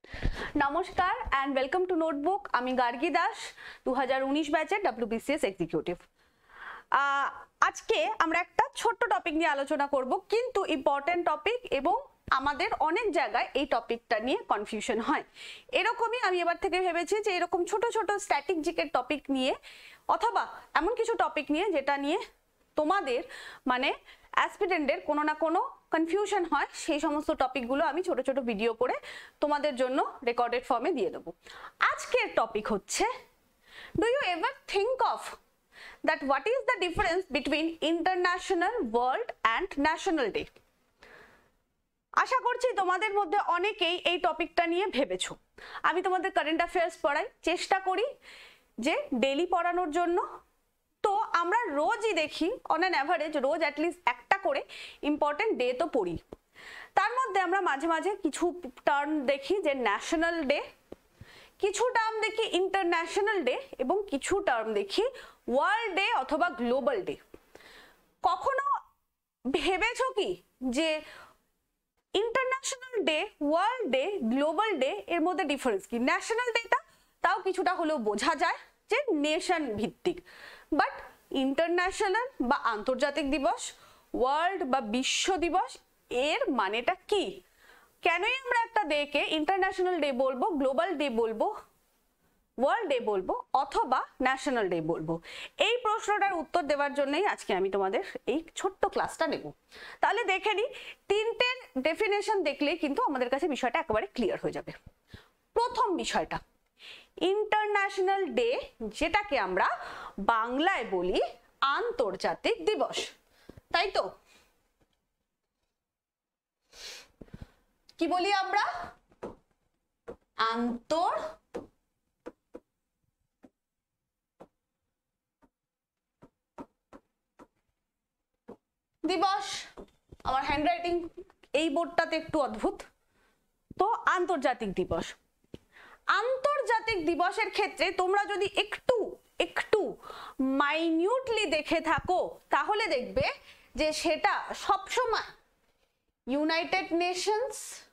নমস্কার and welcome to notebook. আমি গার্গী দাস, 2019 ব্যাচের WBCS এক্সিকিউটিভ। আজকে আমরা একটা ছোট্ট টপিক নিয়ে আলোচনা করব, কিন্তু ইম্পর্টেন্ট টপিক, এবং আমাদের অনেক জায়গায় এই টপিকটা নিয়ে কনফিউশন হয়। এরকমই আমি এবার থেকে ভেবেছি যে এরকম ছোট ছোট স্ট্যাটিক জিকের টপিক নিয়ে, অথবা এমন কিছু টপিক নিয়ে যেটা নিয়ে তোমাদের মানে অ্যাসপিরেন্টের কোনো না কোনো কনফিউশন হয়, সেই সমস্ত টপিকগুলো আমি ছোট ছোট ভিডিও করে তোমাদের জন্য রেকর্ডেড ফর্মে দিয়ে দেবো। আজকের টপিক হচ্ছে, do you ever think of that what is the difference between international, world and national day? আশা করছি তোমাদের মধ্যে অনেকেই এই টপিকটা নিয়ে ভেবেছো। আমি তোমাদের কারেন্ট অ্যাফেয়ার্স পড়াই, চেষ্টা করি যে ডেইলি পড়ানোর জন্য। তো আমরা রোজই দেখি, অন অ্যান অ্যাভারেজ রোজ অ্যাটলিস্ট একটা করে ইম্পর্টেন্ট ডে তো পড়ি। তার মধ্যে আমরা মাঝে মাঝে কিছু টার্ম দেখি যে ন্যাশনাল ডে, কিছু টার্ম দেখি ইন্টারন্যাশনাল ডে, এবং কিছু টার্ম দেখি ওয়ার্ল্ড ডে অথবা গ্লোবাল ডে। কখনো ভেবেছো কি যে international day, world day, global day এর মধ্যে ডিফারেন্স কি? ন্যাশনাল ডেটা তাও কিছুটা হলেও বোঝা যায় যে নেশন ভিত্তিক, বাট ইন্টারন্যাশনাল বা আন্তর্জাতিক দিবস, ওয়ার্ল্ড বা বিশ্ব দিবস, এর মানেটা কি? কেনই আমরা একটা ডেকে ইন্টারন্যাশনাল ডে বলবো, গ্লোবাল ডে বলবো, ওয়ার্ল্ড ডে বলবো, অথবা ন্যাশনাল ডে বলবো? এই প্রশ্নটার উত্তর দেওয়ার জন্যই আজকে আমি তোমাদের এই ছোট্ট ক্লাসটা নেব। তাহলে দেখে নিই, তিনটের ডেফিনেশন দেখলেই কিন্তু আমাদের কাছে বিষয়টা একেবারে ক্লিয়ার হয়ে যাবে। প্রথম বিষয়টা, ইন্টারন্যাশনাল ডে, যেটাকে আমরা বাংলায় বলি আন্তর্জাতিক দিবস, তাই তো? কি বলি আমরা? দিবস। আমার হ্যান্ডরাইটিং এই বোর্ডটাতে একটু অদ্ভুত। তো আন্তর্জাতিক দিবস, আন্তর্জাতিক দিবসের ক্ষেত্রে তোমরা যদি একটু একটু মাইনিউটলি দেখে থাকো, তাহলে দেখবে যে সেটা সবসময় ইউনাইটেড নেশনস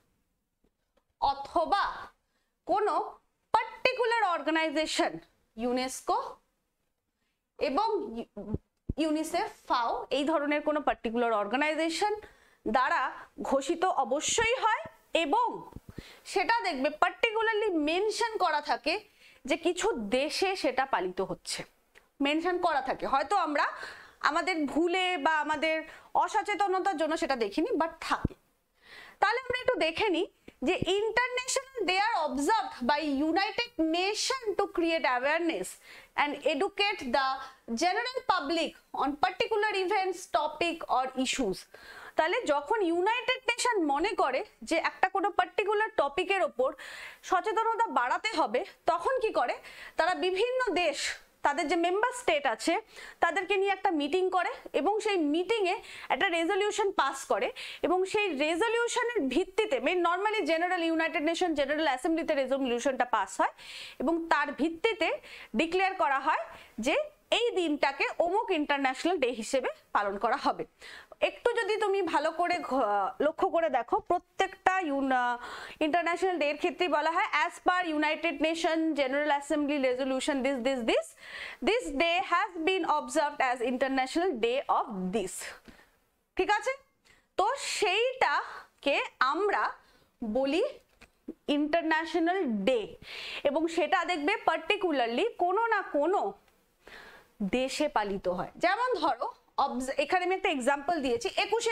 অথবা কোনো পার্টিকুলার অর্গানাইজেশন, ইউনেস্কো এবং ইউনিসেফ, ফাও, এই ধরনের কোনো পার্টিকুলার অর্গানাইজেশন দ্বারা ঘোষিত অবশ্যই হয়, এবং সেটা দেখবে পার্টিকুলারলি মেনশন করা থাকে যে কিছু দেশে সেটা পালিত হচ্ছে, মেনশন করা থাকে। হয়তো আমরা আমাদের ভুলে বা আমাদের অসচেতনতার জন্য সেটা দেখিনি, বাট থাকে। তাহলে আমরা একটু দেখে নিই যে international day are observed by United Nation to create awareness and educate the general public on particular events, topic or issues. তাহলে যখন ইউনাইটেড নেশন মনে করে যে একটা কোনো পার্টিকুলার টপিকের ওপর সচেতনতা বাড়াতে হবে, তখন কি করে? তারা বিভিন্ন দেশ, তাদের যে মেম্বার স্টেট আছে, তাদেরকে নিয়ে একটা মিটিং করে, এবং সেই মিটিংয়ে একটা রেজলিউশন পাস করে, এবং সেই রেজলিউশনের ভিত্তিতে normally general United Nation general অ্যাসেম্বলিতে রেজলিউশনটা পাস হয়, এবং তার ভিত্তিতে ডিক্লেয়ার করা হয় যে এই দিনটাকে অমুক ইন্টারন্যাশনাল ডে হিসেবে পালন করা হবে। একটু যদি তুমি ভালো করে লক্ষ্য করে দেখো, প্রত্যেকটা ইন্টারন্যাশনাল ডে এর ক্ষেত্রে বলা হয় as per United Nation General Assembly resolution this day has been observed as international day of this. ঠিক আছে? তো সেইটাকে আমরা বলি ইন্টারন্যাশনাল ডে, এবং সেটা দেখবে পার্টিকুলারলি কোনো না কোনো দেশে পালিত হয়। যেমন ধরো, এখানে আমি একটা এক্সাম্পল দিয়েছি, 21শে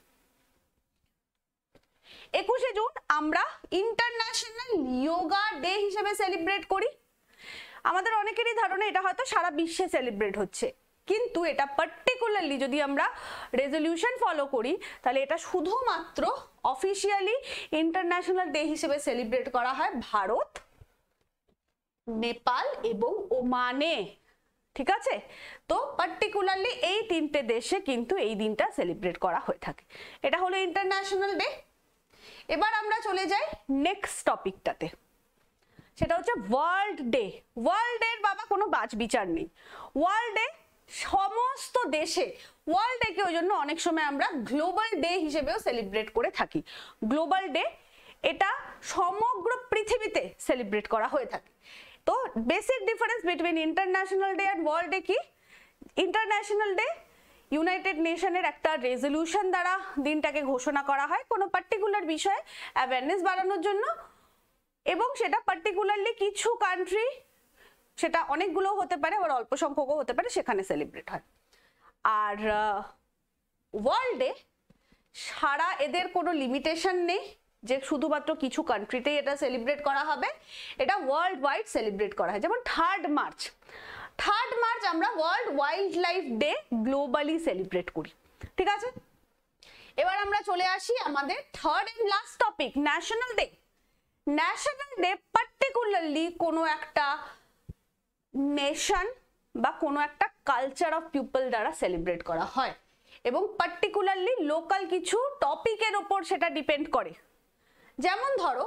জুন আমরা ইন্টারন্যাশনাল যোগা ডে হিসেবে সেলিব্রেট করি। আমাদের অনেকেরই ধারণা এটা হয়তো সারা বিশ্বে সেলিব্রেট হচ্ছে, কিন্তু এটা পার্টিকুলারলি যদি আমরা রেজলিউশন ফলো করি, তাহলে এটা শুধুমাত্র অফিসিয়ালি ইন্টারন্যাশনাল ডে হিসেবে সেলিব্রেট করা হয় ভারত, নেপাল এবং ওমানে। ঠিক আছে? তো পার্টিকুলারলি এই তিনটে দেশে কিন্তু এই দিনটা সেলিব্রেট করা হয়ে থাকে। এটা হলো ইন্টারন্যাশনাল ডে। এবার আমরা চলে যাই নেক্সট টপিকটাতে, সেটা হচ্ছে ওয়ার্ল্ড ডে। ওয়ার্ল্ড ডে বাবা কোনো বাছ বিচার নেই। ওয়ার্ল্ড ডে সমস্ত দেশে, ওয়ার্ল্ড ডে কে ওই জন্য অনেক সময় আমরা গ্লোবাল ডে হিসেবেও সেলিব্রেট করে থাকি। গ্লোবাল ডে এটা সমগ্র পৃথিবীতে সেলিব্রেট করা হয়ে থাকে। তো basic difference between international day and world day কি? ইন্টারন্যাশনাল ডে ইউনাইটেড নেশনের একটা রেজলিউশন দ্বারা দিনটাকে ঘোষণা করা হয় কোনো পার্টিকুলার বিষয়ে অ্যাওয়ারনেস বাড়ানোর জন্য, এবং সেটা পার্টিকুলারলি কিছু কান্ট্রি, সেটা অনেকগুলো হতে পারে আবার অল্প সংখ্যকও হতে পারে, সেখানে সেলিব্রেট হয়। আর ওয়ার্ল্ডে সারা এদের কোনো লিমিটেশন নেই যে শুধুমাত্র কিছু কান্ট্রিতেই এটা সেলিব্রেট করা হবে, এটা ওয়ার্ল্ড ওয়াইড সেলিব্রেট করা হয়। যেমন 3rd মার্চ আমরা world wildlife day globally celebrate করি, ঠিক আছে? এবার আমরা চলে আসি আমাদের third and last topic, national day. National day particularly কোনো একটা নেশন বা কোনো একটা কালচার অফ পিপল দ্বারা সেলিব্রেট করা হয়, এবং পার্টিকুলারলি লোকাল কিছু টপিকের ওপর সেটা ডিপেন্ড করে। যেমন ধরো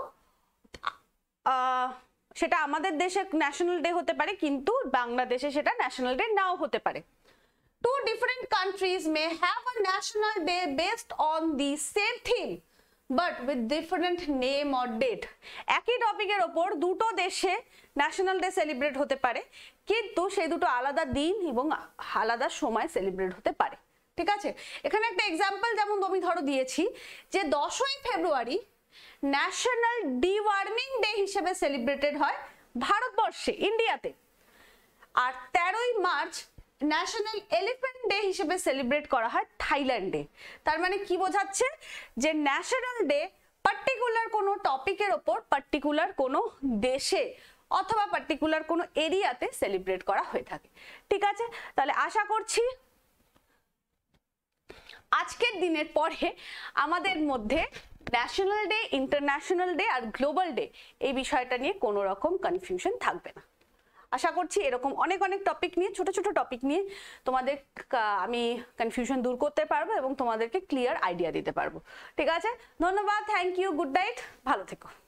সেটা আমাদের দেশে ন্যাশনাল ডে হতে পারে, কিন্তু বাংলাদেশে সেটা ন্যাশনাল ডে নাও হতে পারে। Two different countries may have a national day based on the same theme but with different name or date. একই টপিকের ওপর দুটো দেশে ন্যাশনাল ডে সেলিব্রেট হতে পারে, কিন্তু সেই দুটো আলাদা দিন এবং আলাদা সময় সেলিব্রেট হতে পারে, ঠিক আছে? এখানে একটা এক্সাম্পল যেমন আমি ধরো দিয়েছি যে 10ই ফেব্রুয়ারি ন্যাশনাল ডিওয়ার্মিং ডে হিসেবে সেলিব্রেটেড হয় ভারতবর্ষে, ইন্ডিয়াতে, আর 13ই মার্চ ন্যাশনাল এলিফ্যান্ট ডে হিসেবে সেলিব্রেট করা হয় থাইল্যান্ডে। তার মানে কি বোঝাচ্ছে যে ন্যাশনাল ডে পার্টিকুলার কোনো টপিকের ওপর পার্টিকুলার কোনো দেশে অথবা পার্টিকুলার কোনো এরিয়াতে সেলিব্রেট করা হয়ে থাকে, ঠিক আছে? তাহলে আশা করছি আজকের দিনের পরে আমাদের মধ্যে ন্যাশনাল ডে, ইন্টারন্যাশনাল ডে আর গ্লোবাল ডে এই বিষয়টা নিয়ে কোনো রকম কনফিউশন থাকবে না। আশা করছি এরকম অনেক অনেক টপিক নিয়ে, ছোট ছোট টপিক নিয়ে তোমাদের আমি কনফিউশন দূর করতে পারবো এবং তোমাদেরকে ক্লিয়ার আইডিয়া দিতে পারবো, ঠিক আছে? ধন্যবাদ, থ্যাংক ইউ, গুড নাইট, ভালো থেকো।